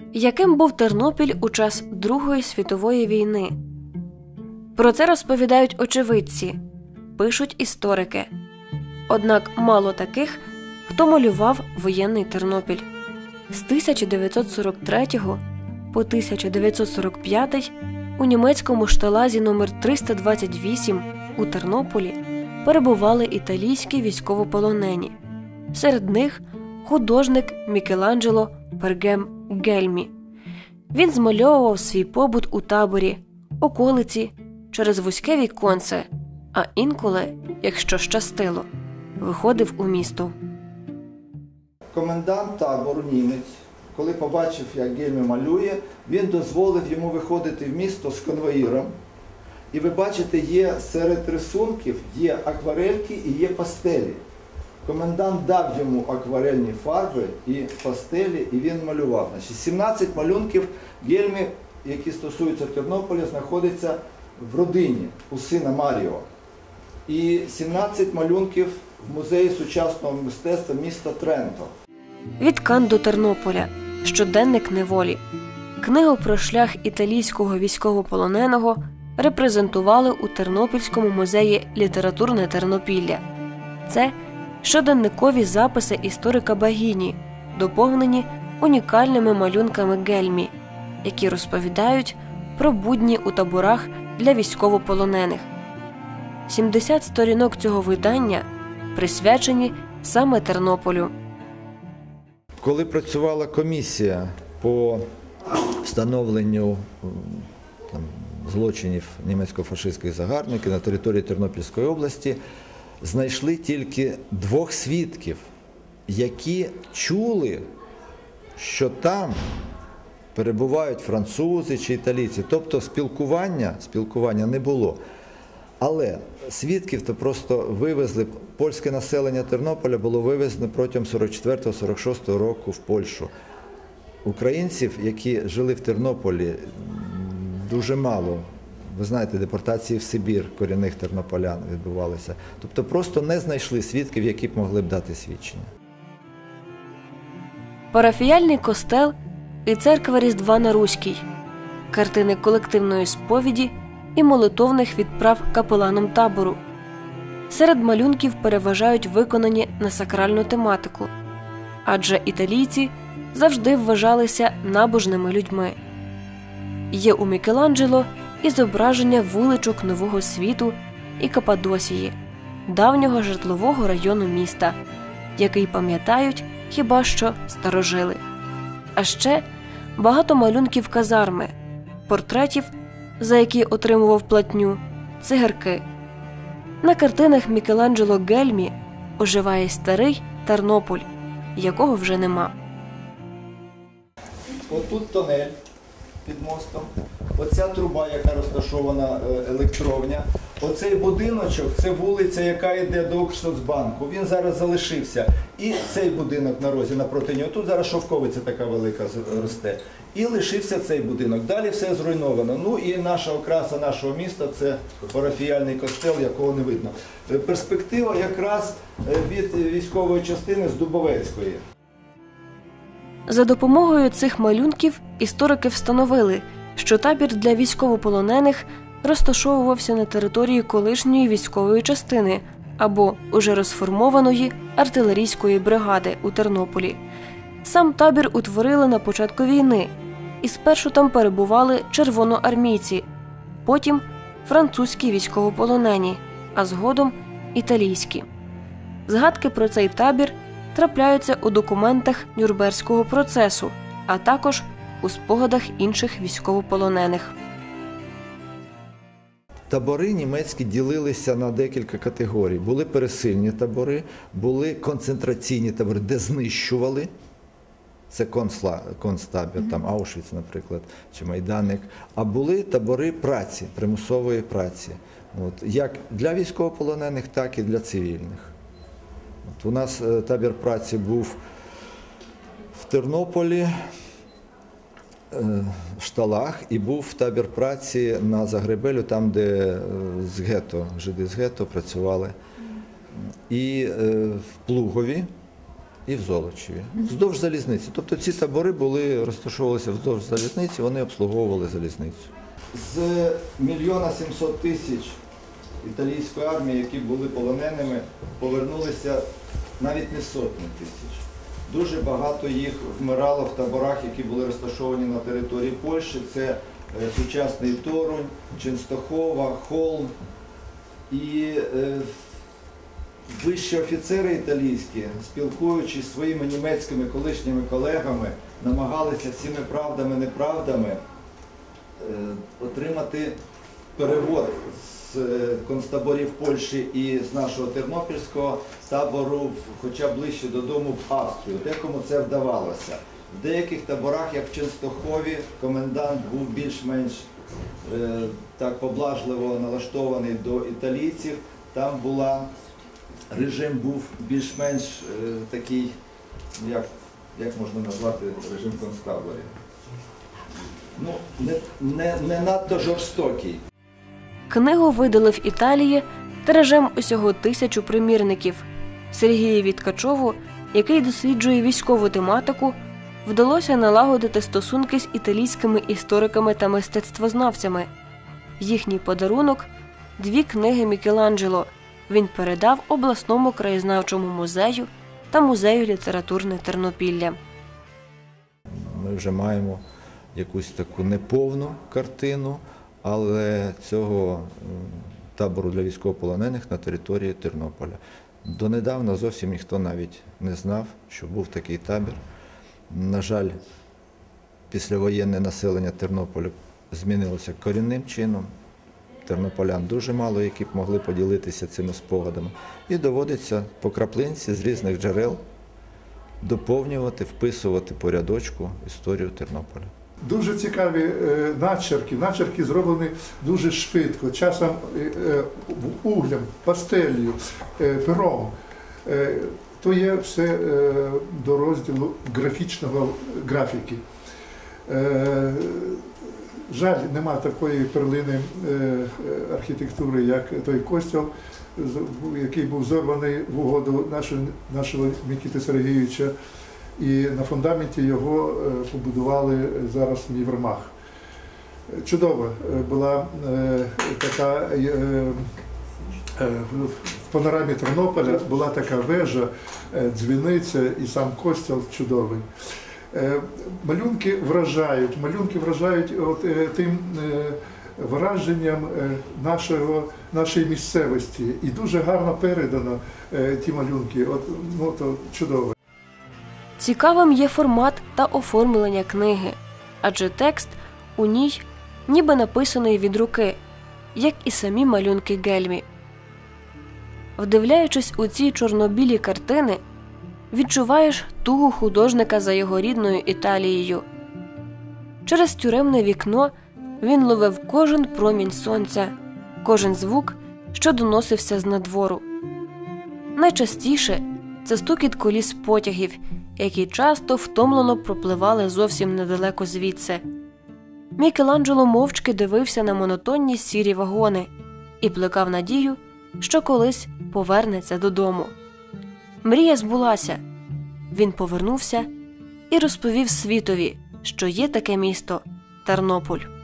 Яким був Тернопіль у час Другої світової війни? Про це розповідають очевидці, пишуть історики. Однак мало таких, хто малював воєнний Тернопіль. З 1943 по 1945 у німецькому шталазі номер 328 у Тернополі перебували італійські військовополонені. Серед них художник Мікеланджело Гельмі. Він змальовував свій побут у таборі, околиці, через вузьке віконце, а інколи, якщо щастило, виходив у місто. Комендант табору, німець, коли побачив, як Гельмі малює, він дозволив йому виходити в місто з конвоїром. І ви бачите, є серед рисунків, є акварельки і є пастелі. Комендант дав йому акварельні фарби і пастелі, і він малював. 17 малюнків Гельмі, які стосуються Тернополя, знаходяться в родині у сина Маріо. І 17 малюнків в музеї сучасного мистецтва міста Тренто. Від Кан до Тернополя. Щоденник неволі. Книгу про шлях італійського військовополоненого репрезентували у Тернопільському музеї «Літературне Тернопілля». Це щоденникові записи історика Багіні, доповнені унікальними малюнками Гельмі, які розповідають про будні у таборах для військовополонених. 70 сторінок цього видання присвячені саме Тернополю. Коли працювала комісія по встановленню злочинів німецько-фашистських загарбників на території Тернопільської області, знайшли тільки 2 свідків, які чули, що там перебувають французи чи італійці. Тобто спілкування не було. Але свідків то просто вивезли, польське населення Тернополя було вивезено протягом 44-46 року в Польщу. Українців, які жили в Тернополі, дуже мало. Ви знаєте, депортації в Сибір корінних тернополян відбувалися. Тобто просто не знайшли свідків, які б могли б дати свідчення. Парафіяльний костел і церква Різдва на Руській. Картини колективної сповіді і молитовних відправ капеланом табору. Серед малюнків переважають виконані на сакральну тематику. Адже італійці завжди вважалися набожними людьми. Є у Мікеланджело і зображення вуличок Нового Світу і Каппадосії, давнього житлового району міста, який пам'ятають хіба що старожили. А ще багато малюнків казарми, портретів, за які отримував платню, цигарки. На картинах Мікеланджело Гельмі оживає старий Тернополь, якого вже нема. Отут тунель під мостом, оця труба, яка розташована електровня, оцей будиночок – це вулиця, яка йде до Укрсоцбанку. Він зараз залишився. І цей будинок на розі напроти нього. Тут зараз шовковиця така велика росте. І лишився цей будинок. Далі все зруйновано. Ну і наша окраса нашого міста – це парафіяльний костел, якого не видно. Перспектива якраз від військової частини з Дубовецької. За допомогою цих малюнків історики встановили, що табір для військовополонених розташовувався на території колишньої військової частини або уже розформованої артилерійської бригади у Тернополі. Сам табір утворили на початку війни, і спершу там перебували червоноармійці, потім французькі військовополонені, а згодом італійські. Згадки про цей табір трапляються у документах Нюрнберзького процесу, а також у спогадах інших військовополонених. Табори німецькі ділилися на декілька категорій. Були пересильні табори, були концентраційні табори, де знищували. Це концтабір, там Аушвіц, наприклад, чи Майданик. А були табори праці, примусової праці. Як для військовополонених, так і для цивільних. У нас табір праці був в Тернополі, Шталах, і був табір праці на Загребелю, там, де з гетто, жиди з гетто працювали. І в Плугові, і в Золочеві, вздовж залізниці. Тобто ці табори розташовувалися вздовж залізниці, вони обслуговували залізницю. З 1 700 000 італійської армії, які були полоненими, повернулися навіть не сотні тисяч. Дуже багато їх вмирало в таборах, які були розташовані на території Польщі. Це сучасний Торунь, Ченстохова, Холм. І вищі офіцери італійські, спілкуючись зі своїми німецькими колишніми колегами, намагалися всіми правдами-неправдами отримати перевод з концтаборів Польщі і з нашого тернопільського табору, хоча б ближче додому, в Австрію. Декому це вдавалося. В деяких таборах, як в Ченстохові, комендант був більш-менш так поблажливо налаштований до італійців. Там режим був більш-менш такий, як можна назвати режим концтаборів? Ну, не надто жорстокий. Книгу видали в Італії тиражем усього 1000 примірників. Сергієві Ткачову, який досліджує військову тематику, вдалося налагодити стосунки з італійськими істориками та мистецтвознавцями. Їхній подарунок – 2 книги Мікеланджело. Він передав обласному краєзнавчому музею та музею літературне Тернопілля. Ми вже маємо якусь таку неповну картину, але цього табору для військовополонених на території Тернополя. Донедавна зовсім ніхто навіть не знав, що був такий табір. На жаль, післявоєнне населення Тернополя змінилося корінним чином. Тернополян дуже мало, які б могли поділитися цими спогадами. І доводиться по краплинці з різних джерел доповнювати, вписувати по рядочку історію Тернополя. Дуже цікаві начерки зроблені дуже швидко, часом углем, пастелью, пером. То є все до розділу графіки. Жаль, нема такої перлини архітектури, як той костел, який був зорваний в угоду нашого Микити Сергійовича. І на фундаменті його побудували зараз універмаг. Чудова була така, в панорамі Тернополя була така вежа, дзвіниця і сам костел чудовий. Малюнки вражають тим враженням нашої місцевості. І дуже гарно передано ті малюнки, то чудово. Цікавим є формат та оформлення книги, адже текст у ній ніби написаний від руки, як і самі малюнки Гельмі. Вдивляючись у ці чорно-білі картини, відчуваєш тугу художника за його рідною Італією. Через тюремне вікно він ловив кожен промінь сонця, кожен звук, що доносився з надвору. Найчастіше це стукіт коліс потягів, які часто втомлено пропливали зовсім недалеко звідси. Мікеланджело мовчки дивився на монотонні сірі вагони і плекав надію, що колись повернеться додому. Мрія збулася. Він повернувся і розповів світові, що є таке місто – Тернополь.